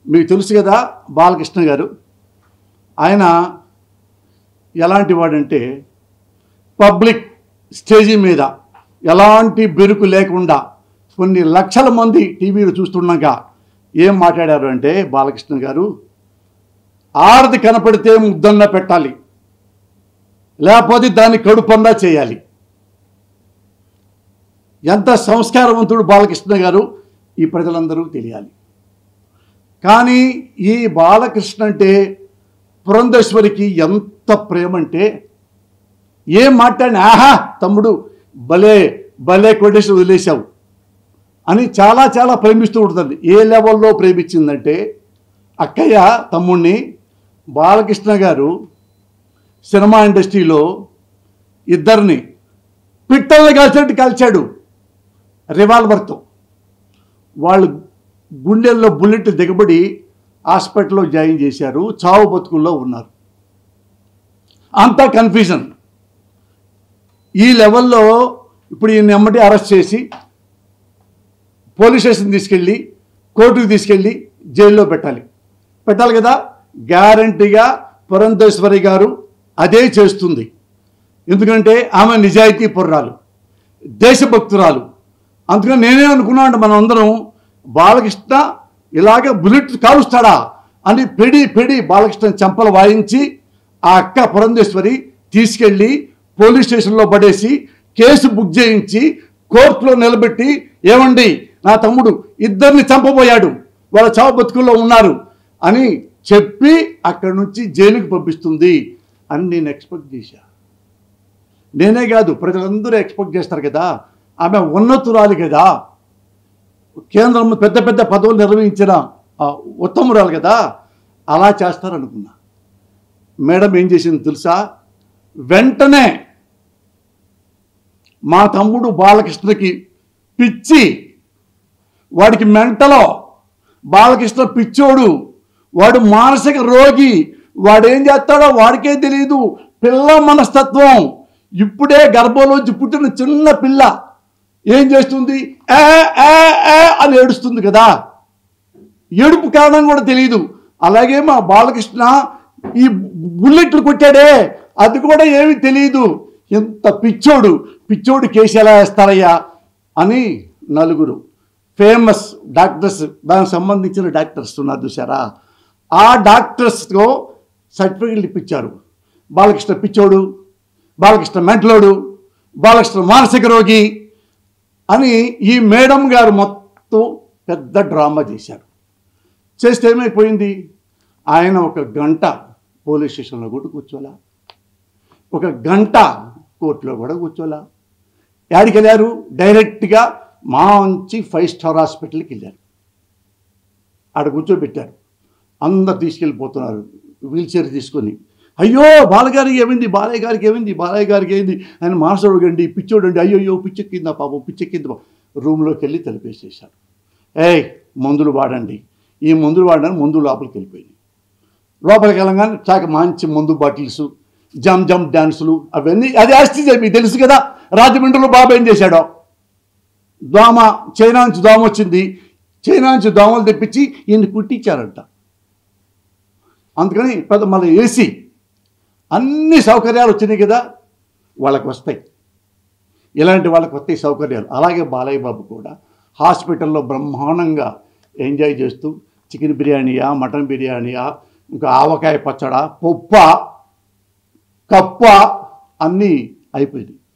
మీకు తెలుసు కదా బాలకృష్ణ గారు. ఆయన ఎలాంటి వాడంటే పబ్లిక్ స్టేజీ మీద ఎలాంటి బెరుకు లేకుండా కొన్ని లక్షల మంది టీవీలో చూస్తున్నాక ఏం మాట్లాడారు అంటే, బాలకృష్ణ గారు, ఆడది కనపడితే ముద్దన్న పెట్టాలి, లేకపోతే దాన్ని కడుపన్నా చేయాలి. ఎంత సంస్కారవంతుడు బాలకృష్ణ గారు, ఈ ప్రజలందరూ తెలియాలి. కానీ ఈ బాలకృష్ణ అంటే పురంధేశ్వరికి ఎంత ప్రేమ అంటే, ఏం మాట్లాడినా ఆహా తమ్ముడు భలే భలే కొట్టేసి వదిలేశావు అని చాలా చాలా ప్రేమిస్తూ ఉంటుంది. ఏ లెవెల్లో ప్రేమించిందంటే, అక్కయ్య తమ్ముడిని బాలకృష్ణ గారు సినిమా ఇండస్ట్రీలో ఇద్దరిని పిట్టల్ని కాల్చినట్టు కాల్చాడు రివాల్వర్తో. వాళ్ళు గుండెల్లో బుల్లెట్ దిగబడి హాస్పిటల్లో జాయిన్ చేశారు, చావు బతుకుల్లో ఉన్నారు. అంతా కన్ఫ్యూజన్. ఈ లెవెల్లో ఇప్పుడు ఈయన ఎమ్మటి అరెస్ట్ చేసి పోలీస్ స్టేషన్ తీసుకెళ్ళి కోర్టుకు తీసుకెళ్ళి జైల్లో పెట్టాలి కదా. గ్యారంటీగా పురంధేశ్వరి గారు అదే చేస్తుంది. ఎందుకంటే ఆమె నిజాయితీ పరురాలు, దేశభక్తురాలు. అందుకని నేనే అనుకున్నాను, మనం అందరం బాలకృష్ణ ఇలాగే బుల్లెట్ కాలుస్తాడా అని పెడి బాలకృష్ణ చెంపలు వాయించి ఆ అక్క పురంధేశ్వరి తీసుకెళ్ళి పోలీస్ స్టేషన్లో పడేసి కేసు బుక్ చేయించి కోర్టులో నిలబెట్టి, ఏమండి నా తమ్ముడు ఇద్దరిని చంపబోయాడు, వాళ్ళ చావు బతుకుల్లో ఉన్నారు అని చెప్పి అక్కడి నుంచి జైలుకి పంపిస్తుంది అని నేను ఎక్స్పెక్ట్ చేశా. నేనే కాదు, ప్రజలందరూ ఎక్స్పెక్ట్ చేస్తారు కదా. ఆమె ఉన్నతురాలి కదా, కేంద్రం పెద్ద పెద్ద పదవులు నిర్వహించిన ఉత్తమురాలు కదా, అలా చేస్తారనుకున్నా. మేడం ఏం చేసింది తెలుసా? వెంటనే మా తమ్ముడు బాలకృష్ణకి పిచ్చి, వాడికి మెంటలో, బాలకృష్ణ పిచ్చోడు, వాడు మానసిక రోగి, వాడేం చేస్తాడో వాడికే తెలియదు, పిల్ల మనస్తత్వం. ఇప్పుడే గర్భంలోంచి పుట్టిన చిన్న పిల్ల ఏం చేస్తుంది? ఏ ఏ ఏ అని ఏడుస్తుంది కదా, ఏడుపు కారణం కూడా తెలియదు. అలాగే మా బాలకృష్ణ ఈ బుల్లెట్లు కొట్టాడే, అది కూడా ఏమీ తెలియదు. ఎంత పిచ్చోడు కేసు ఎలా వేస్తారయ్యా అని నలుగురు ఫేమస్ డాక్టర్స్, దానికి సంబంధించిన డాక్టర్స్ ఉన్నారు చూసారా, ఆ డాక్టర్స్తో సర్టిఫికెట్లు ఇప్పించారు. బాలకృష్ణ పిచ్చోడు, బాలకృష్ణ మెంటలోడు, బాలకృష్ణ మానసిక రోగి అని ఈ మేడం గారు మొత్తం పెద్ద డ్రామా చేశారు. చేస్తే ఏమైపోయింది? ఆయన ఒక గంట పోలీస్ స్టేషన్లో కూడా కూర్చోలా, ఒక గంట కోర్టులో కూడా కూర్చోలా. యాడికి వెళ్ళారు? డైరెక్ట్గా మంచి 5 స్టార్ హాస్పిటల్కి వెళ్ళారు. ఆడ కూర్చోబెట్టారు. అందరు తీసుకెళ్ళిపోతున్నారు వీల్ చైర్ తీసుకొని. అయ్యో బాలగారికి ఏమైంది, బాలయ్య గారికి ఏమైంది, ఆయన మానసుడు గండి, పిచ్చోడు అండి, అయ్యో పిచ్చెక్కిందా పాపం, పిచ్చెక్కింది. రూమ్లోకి వెళ్ళి తలిపేసేసారు. మందులు వాడండి, ఈ మందులు వాడడానికి మందులు లోపలికి వెళ్ళిపోయింది. లోపలికి వెళ్ళగానే చాక మంచి మందు బాటిల్స్, జమ్ డ్యాన్సులు, అవన్నీ అది ఆస్తి మీకు తెలుసు కదా. రాజమండ్రిలో బాబు ఏం చేశాడో, చైనా నుంచి దోమ వచ్చింది, చైనా నుంచి దోమలు తెప్పించి ఈయన్ని కుట్టించారంట. అందుకని మళ్ళీ ఏసీ అన్ని సౌకర్యాలు వచ్చినాయి కదా, వాళ్ళకి వస్తాయి, ఇలాంటి వాళ్ళకి వస్తాయి సౌకర్యాలు. అలాగే బాలయ్య బాబు కూడా హాస్పిటల్లో బ్రహ్మాండంగా ఎంజాయ్ చేస్తూ చికెన్ బిర్యానీయా, మటన్ బిర్యానీయా, ఇంకా ఆవకాయ పచ్చడా, కప్ప అన్నీ అయిపోయింది.